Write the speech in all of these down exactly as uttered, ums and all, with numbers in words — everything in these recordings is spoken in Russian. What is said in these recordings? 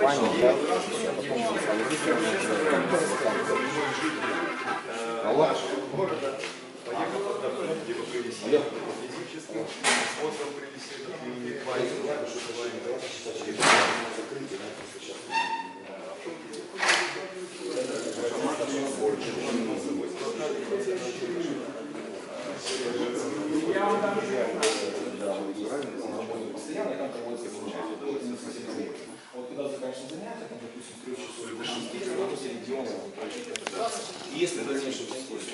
компании, да, Алло. Вот когда заканчиваем занятия, там, допустим, с трех часов до шести, то региона, если в дальнейшем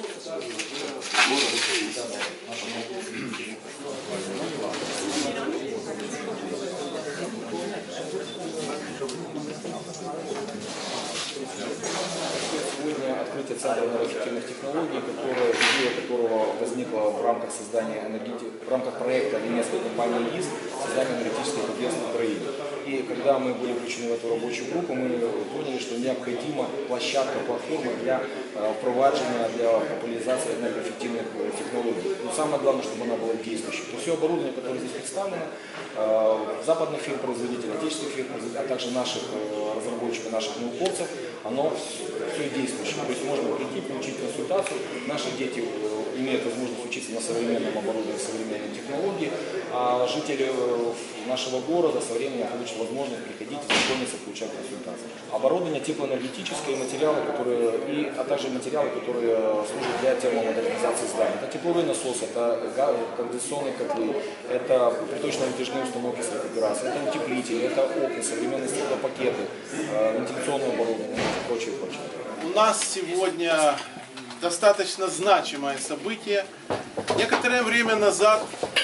сегодня открытие Центра энергоэффективных технологий, которое, идея которого возникла в рамках создания энергетики, в рамках проекта немецкой компании ИС создания энергетических агентств в Украине. И когда мы были включены в эту рабочую группу, мы поняли, что необходима площадка, платформа для э, впроваджения, для популяризации энергоэффективных э, технологий. Но самое главное, чтобы она была действующей. То все оборудование, которое здесь представлено, э, западных фирм-производителей, отечественных фирм-производителей, а также наших э, разработчиков, наших науковцев, оно все действующее. То есть можно прийти, получить консультацию. Наши дети э, имеют возможность учиться на современном оборудовании, современной технологии, а жители э, нашего города со временем получат возможность приходить, знакомиться, получать консультации. Оборудование теплоэнергетическое, материалы, которые, и, а также материалы, которые служат для термомодернизации зданий. Это тепловые насосы, это конденсационные котлы, это приточно-вытяжные установки с рекуперацией, это утеплители, это окна, современные стеклопакеты, вентиляционное оборудование и прочее, прочее. У нас сегодня достаточно значимое событие. Некоторое время назад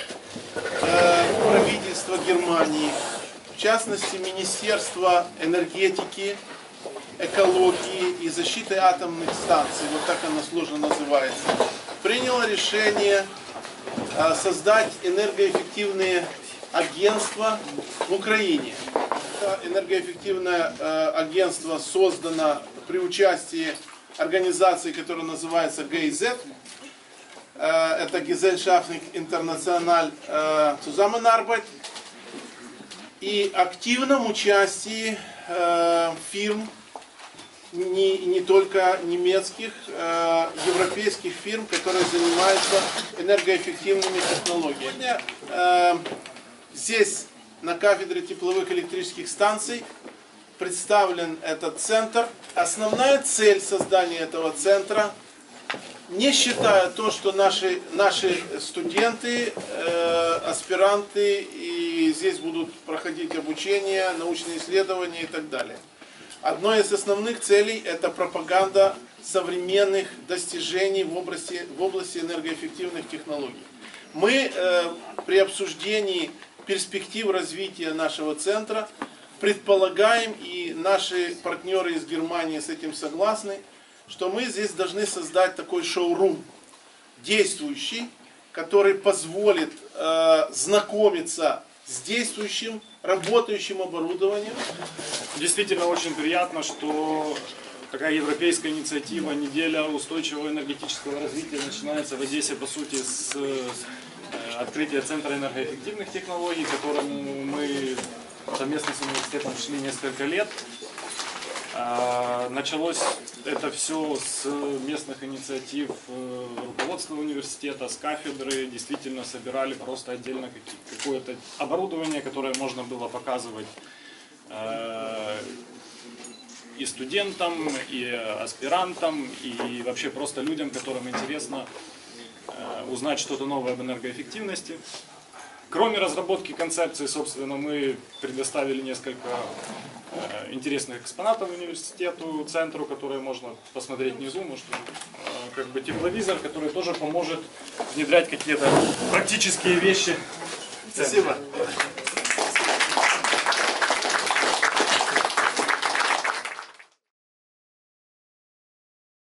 э, правительство Германии, в частности Министерство энергетики, экологии и защиты атомных станций, вот так оно сложно называется, приняло решение э, создать энергоэффективные агентства в Украине. Это энергоэффективное э, агентство создано при участии организации, которая называется джи и зет. Это Gesellschaftlich International Zusammenarbeit. И активном участии фирм, не, не только немецких, европейских фирм, которые занимаются энергоэффективными технологиями. Здесь на кафедре тепловых электрических станций представлен этот центр. Основная цель создания этого центра, не считая то, что наши, наши студенты, э, аспиранты и здесь будут проходить обучение, научные исследования и так далее. Одной из основных целей это пропаганда современных достижений в области, в области энергоэффективных технологий. Мы э, при обсуждении перспектив развития нашего центра предполагаем, и наши партнеры из Германии с этим согласны, что мы здесь должны создать такой шоурум, действующий, который позволит э, знакомиться с действующим, работающим оборудованием. Действительно очень приятно, что такая европейская инициатива «Неделя устойчивого энергетического развития» начинается в Одессе, по сути, с открытия Центра энергоэффективных технологий, к которому мы совместно с университетом шли несколько лет. Началось это все с местных инициатив руководства университета, с кафедры. Действительно собирали просто отдельно какое-то оборудование, которое можно было показывать и студентам, и аспирантам, и вообще просто людям, которым интересно узнать что-то новое об энергоэффективности. Кроме разработки концепции, собственно, мы предоставили несколько э, интересных экспонатов университету, центру, которые можно посмотреть внизу, может, э, как бы тепловизор, который тоже поможет внедрять какие-то практические вещи. Спасибо.